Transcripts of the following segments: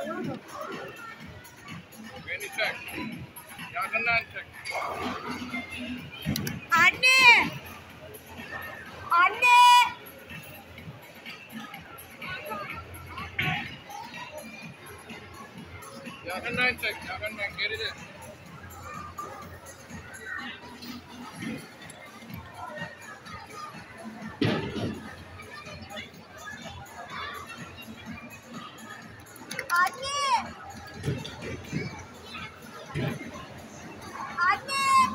Beni çek. Yakından çek. Anne! Anne! Yakından çek. Yakından geride. Anne! Anne!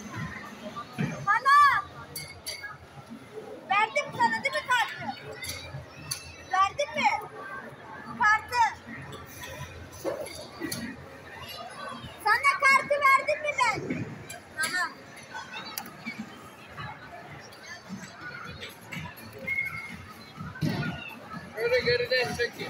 Bana! Verdim sana değil mi kartı? Verdin mi? Kartı. Sana kartı verdim mi ben? Tamam. Şöyle geriden çekin.